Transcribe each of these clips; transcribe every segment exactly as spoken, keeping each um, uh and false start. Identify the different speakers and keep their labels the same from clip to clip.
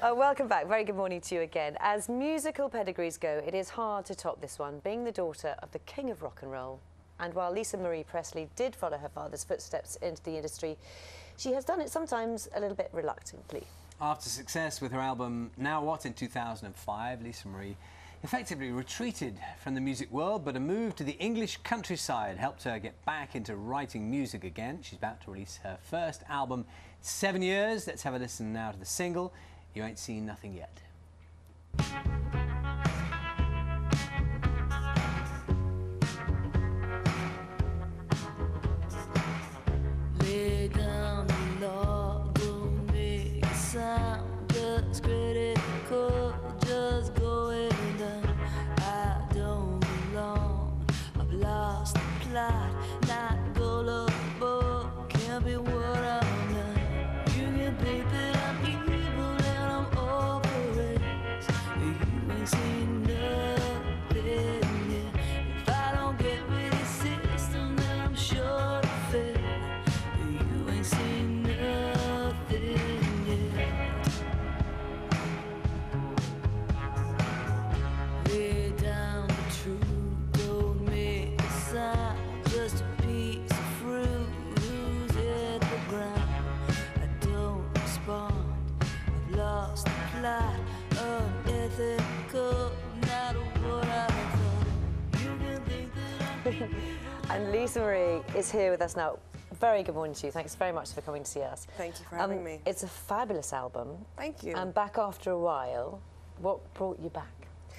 Speaker 1: Uh, welcome back. Very good morning to you again. As musical pedigrees go, it is hard to top this one, being the daughter of the king of rock and roll. And while Lisa Marie Presley did follow her father's footsteps into the industry, she has done it sometimes a little bit reluctantly.
Speaker 2: After success with her album Now What in two thousand five, Lisa Marie effectively retreated from the music world, but a move to the English countryside helped her get back into writing music again. She's about to release her first album in seven years. Let's have a listen now to the single, You Ain't Seen Nothing Yet.
Speaker 3: Lay down the law, don't make a sound, just critical, just going down. I don't belong, I've lost the plot, not gullible, can't be what I'm not. You can think that I'm evil and I'm overrated, you ain't seen nothing yet. If I don't get with the system, then I'm sure to fail. You ain't seen nothing yet. Lay down the truth, don't make a sound, just a piece of fruit who's hit the ground. I don't respond, I've lost the plot, unethical, not what I thought. You can think that I'm
Speaker 1: And Lisa Marie is here with us now. Very good morning to you. Thanks very much for coming to see us.
Speaker 4: Thank you for having
Speaker 1: Um,
Speaker 4: me.
Speaker 1: It's a fabulous album.
Speaker 4: Thank you.
Speaker 1: And back after a while. What brought you back?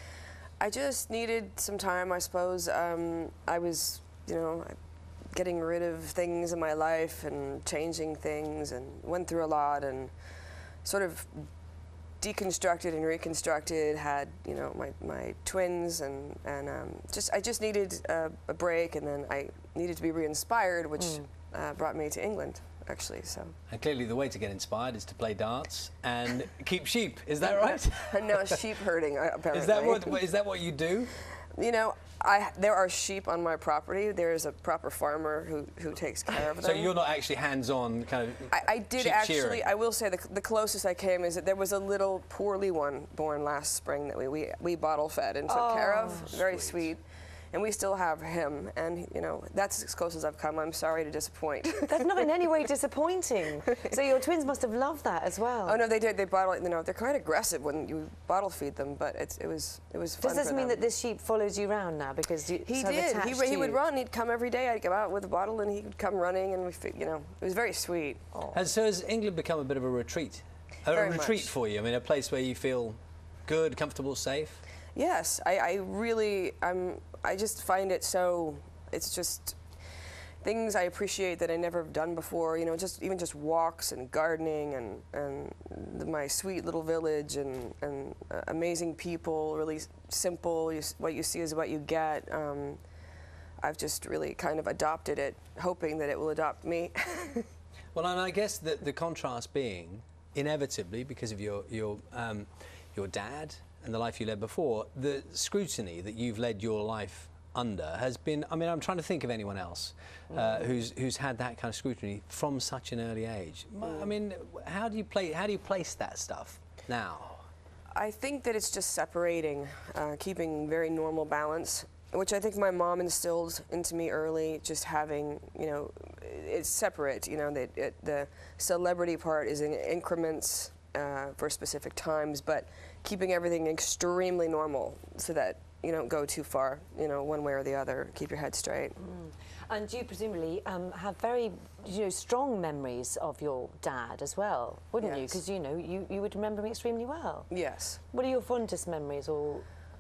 Speaker 4: I just needed some time, I suppose. Um, I was, you know, getting rid of things in my life and changing things, and went through a lot and sort of deconstructed and reconstructed, had, you know, my, my twins, and, and um, just I just needed a, a break, and then I needed to be re-inspired, which mm. uh, brought me to England, actually. So.
Speaker 2: And clearly the way to get inspired is to play darts and keep sheep. Is that right?
Speaker 4: No, sheep herding, apparently.
Speaker 2: Is that what, is that what you do?
Speaker 4: You know, I, there are sheep on my property. There's a proper farmer who, who takes care of them.
Speaker 2: So you're not actually hands-on kind of
Speaker 4: I, I did
Speaker 2: sheep
Speaker 4: actually,
Speaker 2: shearing.
Speaker 4: I will say the, the closest I came is that there was a little poorly one born last spring that we, we, we bottle fed and took
Speaker 1: Oh,
Speaker 4: care of. Very
Speaker 2: sweet.
Speaker 4: sweet. And we still have him, and, you know, that's as close as I've come. I'm sorry to disappoint.
Speaker 1: That's not in any way disappointing. So your twins must have loved that as well.
Speaker 4: Oh no, they did. They bottle. You know, they're quite aggressive when you bottle feed them, but it's, it was it was fun.
Speaker 1: Does this
Speaker 4: for
Speaker 1: mean
Speaker 4: them.
Speaker 1: that this sheep follows you around now because you,
Speaker 4: He
Speaker 1: so
Speaker 4: did.
Speaker 1: attached
Speaker 4: He,
Speaker 1: to
Speaker 4: he would
Speaker 1: you?
Speaker 4: run. He'd come every day. I'd go out with a bottle, and he would come running, and we, fi- you know, it was very sweet.
Speaker 1: Oh.
Speaker 2: Has, so has England become a bit of a retreat? A,
Speaker 4: Very
Speaker 2: retreat
Speaker 4: much.
Speaker 2: for you? I mean, a place where you feel good, comfortable, safe?
Speaker 4: Yes, I, I really, I'm, I just find it so, it's just things I appreciate that I never have done before, you know, just even just walks and gardening and, and the, my sweet little village and, and uh, amazing people, really simple, you, what you see is what you get. Um, I've just really kind of adopted it, hoping that it will adopt me.
Speaker 2: Well, and I guess the, the contrast being, inevitably, because of your, your, um, your dad and the life you led before, the scrutiny that you've led your life under has been, I mean, I'm trying to think of anyone else uh, mm. who's, who's had that kind of scrutiny from such an early age. Mm. I mean, how do you play, how do you place that stuff now?
Speaker 4: I think that it's just separating, uh, keeping very normal balance, which I think my mom instilled into me early, just having, you know, it's separate, you know, that it, the celebrity part is in increments uh, for specific times, but keeping everything extremely normal so that you don't go too far, you know, one way or the other. Keep your head straight.
Speaker 1: Mm. And you presumably um, have very, you know, strong memories of your dad as well, wouldn't
Speaker 4: Yes.
Speaker 1: you? Because, you know, you, you would remember him extremely well.
Speaker 4: Yes.
Speaker 1: What are your fondest memories? Or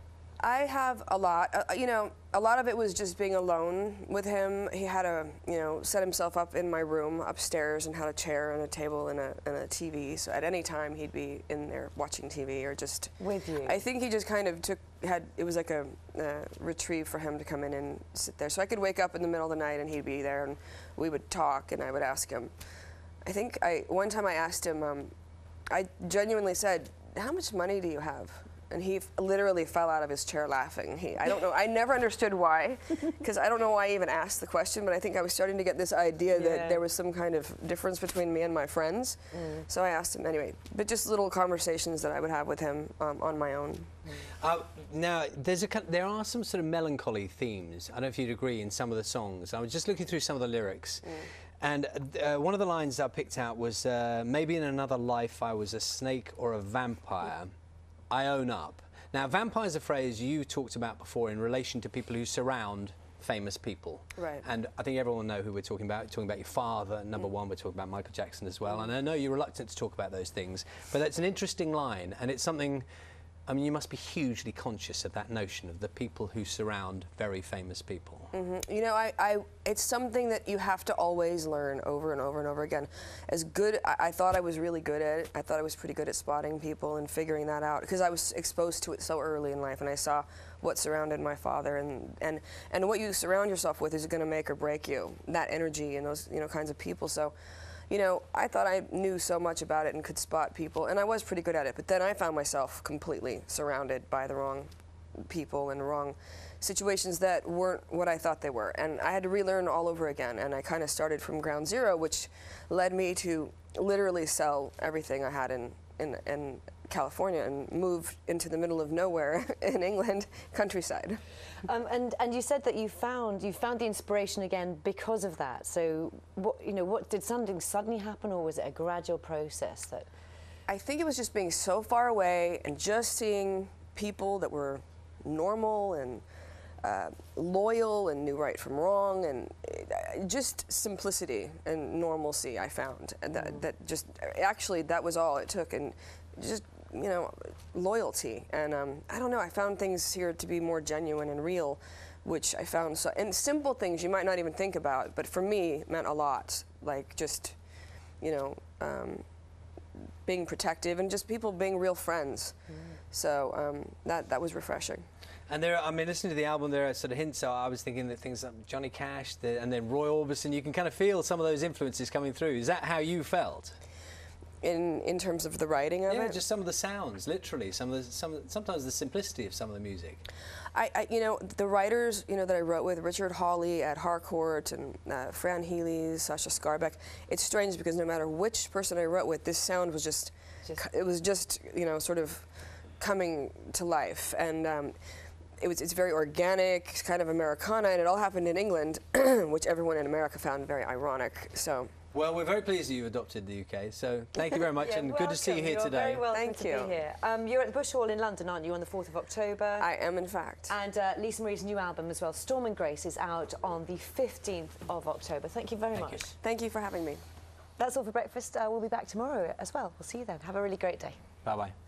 Speaker 4: I have a lot. Uh, you know, a lot of it was just being alone with him. He had a, you know, set himself up in my room upstairs and had a chair and a table and a, and a T V. So at any time he'd be in there watching T V or just
Speaker 1: with you.
Speaker 4: I think he just kind of took had it was like a uh, retrieve for him to come in and sit there. So I could wake up in the middle of the night and he'd be there and we would talk and I would ask him. I think I one time I asked him. Um, I genuinely said, "How much money do you have?" And he f literally fell out of his chair laughing. He, I don't know, I never understood why, because I don't know why I even asked the question, but I think I was starting to get this idea
Speaker 1: Yeah.
Speaker 4: that there was some kind of difference between me and my friends. Mm. So I asked him anyway, but just little conversations that I would have with him um, on my own.
Speaker 2: Uh, now, there's a, there are some sort of melancholy themes, I don't know if you'd agree, in some of the songs. I was just looking through some of the lyrics. Mm. And uh, one of the lines I picked out was, uh, maybe in another life I was a snake or a vampire, I own up. Now, vampire is a phrase you talked about before in relation to people who surround famous people.
Speaker 4: Right.
Speaker 2: And I think everyone will know who we're talking about. We're talking about your father, number mm. one, we're talking about Michael Jackson as well. Mm. And I know you're reluctant to talk about those things, but that's an interesting line, and it's something, I mean, you must be hugely conscious of that notion of the people who surround very famous people.
Speaker 4: Mm-hmm. You know, I, I, it's something that you have to always learn over and over and over again. As good, I, I thought I was really good at it. I thought I was pretty good at spotting people and figuring that out, because I was exposed to it so early in life, and I saw what surrounded my father, and, and, and what you surround yourself with is going to make or break you, that energy and those, you know, kinds of people. So, you know, I thought I knew so much about it and could spot people, and I was pretty good at it, but then I found myself completely surrounded by the wrong people and wrong situations that weren't what I thought they were, and I had to relearn all over again, and I kind of started from ground zero, which led me to literally sell everything I had in, in, in California and move into the middle of nowhere in England, countryside.
Speaker 1: Um, and and you said that you found you found the inspiration again because of that. So what you know, what did something suddenly happen, or was it a gradual process that?
Speaker 4: I think it was just being so far away and just seeing people that were normal and uh, loyal and knew right from wrong, and uh, just simplicity and normalcy I found, and that, mm. that just actually that was all it took, and just, you know, loyalty. And um, I don't know, I found things here to be more genuine and real, which I found so, and simple things you might not even think about, but for me meant a lot, like just, you know, um, being protective and just people being real friends. Mm. So um, that, that was refreshing.
Speaker 2: And there, I mean, listening to the album, there are sort of hints. So I was thinking that things like Johnny Cash, the, and then Roy Orbison, you can kind of feel some of those influences coming through. Is that how you felt?
Speaker 4: In in terms of the writing of
Speaker 2: yeah,
Speaker 4: it?
Speaker 2: Yeah, just some of the sounds, literally. Some of the, some, sometimes the simplicity of some of the music.
Speaker 4: I, I, you know, the writers, you know, that I wrote with, Richard Hawley at Harcourt and uh, Fran Healy, Sasha Skarbek. It's strange because no matter which person I wrote with, this sound was just, just it was just, you know, sort of coming to life. And um, it was, it's very organic, it's kind of Americana, and it all happened in England, which everyone in America found very ironic. So.
Speaker 2: Well, we're very pleased that you adopted the U K, so thank you very much,
Speaker 1: yeah,
Speaker 2: and
Speaker 1: welcome.
Speaker 2: good to see you here
Speaker 1: You're
Speaker 2: today.
Speaker 1: Very welcome
Speaker 4: thank
Speaker 1: to
Speaker 4: you.
Speaker 1: Be here. Um, you're at the Bush Hall in London, aren't you, on the fourth of October?
Speaker 4: I am, in fact.
Speaker 1: And uh, Lisa Marie's new album as well, Storm and Grace, is out on the fifteenth of October. Thank you very
Speaker 2: thank
Speaker 1: much.
Speaker 2: You.
Speaker 4: Thank you for having me.
Speaker 1: That's all for breakfast. Uh, we'll be back tomorrow as well. We'll see you then. Have a really great day.
Speaker 2: Bye-bye.